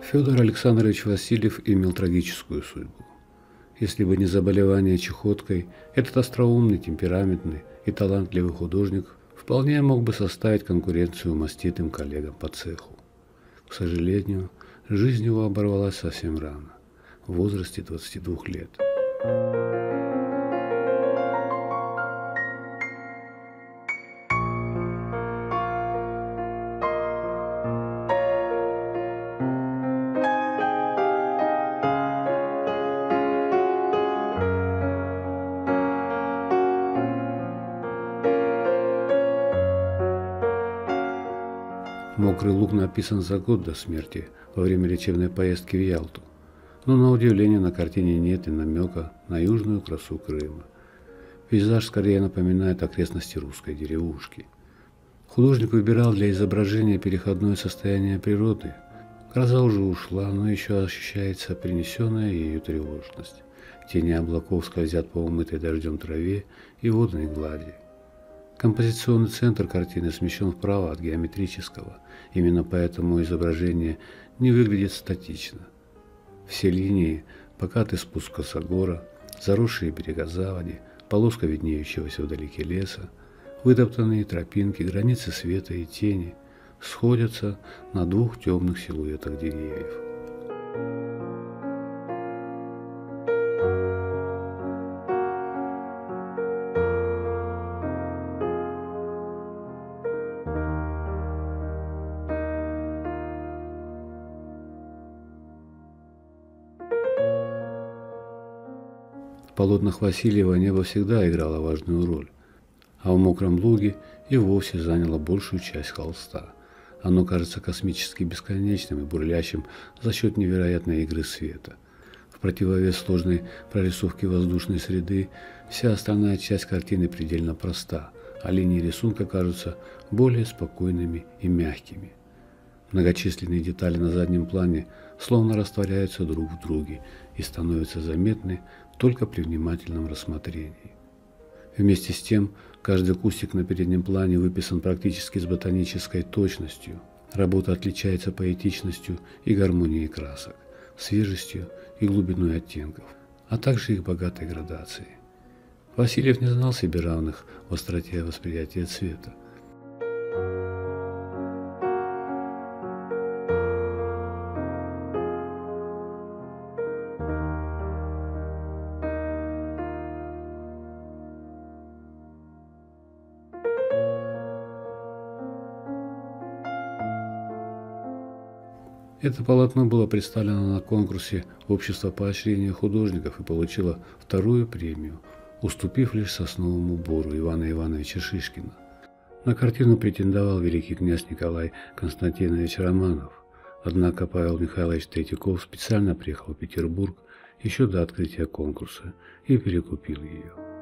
Федор Александрович Васильев имел трагическую судьбу. Если бы не заболевание чехоткой, этот остроумный, темпераментный и талантливый художник вполне мог бы составить конкуренцию маститым коллегам по цеху. К сожалению, жизнь его оборвалась совсем рано, в возрасте 22 лет. «Мокрый луг» написан за год до смерти во время лечебной поездки в Ялту, но на удивление на картине нет и намека на южную красу Крыма. Пейзаж скорее напоминает окрестности русской деревушки. Художник выбирал для изображения переходное состояние природы. Гроза уже ушла, но еще ощущается принесенная ею тревожность. Тени облаков скользят по умытой дождем траве и водной глади. Композиционный центр картины смещен вправо от геометрического, именно поэтому изображение не выглядит статично. Все линии – покатый спуск косогора, заросшие берега заводи, полоска виднеющегося вдалеке леса, вытоптанные тропинки, границы света и тени сходятся на двух темных силуэтах деревьев. В полотнах Васильева небо всегда играло важную роль, а в «Мокром луге» и вовсе заняло большую часть холста. Оно кажется космически бесконечным и бурлящим за счет невероятной игры света. В противовес сложной прорисовке воздушной среды вся остальная часть картины предельно проста, а линии рисунка кажутся более спокойными и мягкими. Многочисленные детали на заднем плане словно растворяются друг в друге и становятся заметны только при внимательном рассмотрении. Вместе с тем, каждый кустик на переднем плане выписан практически с ботанической точностью. Работа отличается поэтичностью и гармонией красок, свежестью и глубиной оттенков, а также их богатой градацией. Васильев не знал себе равных в остроте восприятия цвета. Это полотно было представлено на конкурсе Общества поощрения художников и получило вторую премию, уступив лишь Сосновому Бору Ивана Ивановича Шишкина. На картину претендовал великий князь Николай Константинович Романов, однако Павел Михайлович Третьяков специально приехал в Петербург еще до открытия конкурса и перекупил ее.